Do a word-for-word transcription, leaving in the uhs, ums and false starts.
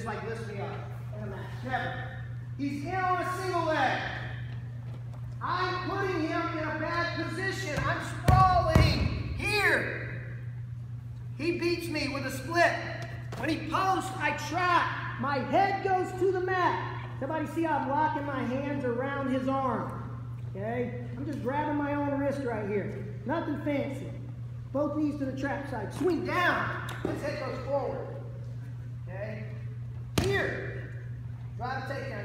like lifts me up in a match. Never. He's in on a single leg. I'm putting him in a bad position. I'm sprawling here. He beats me with a split. When he posts, I try. My head goes to the mat. Somebody see how I'm locking my hands around his arm. Okay? I'm just grabbing my own wrist right here. Nothing fancy. Both knees to the trap side. Swing down. His head goes forward. Okay? Here. Drive a takedown.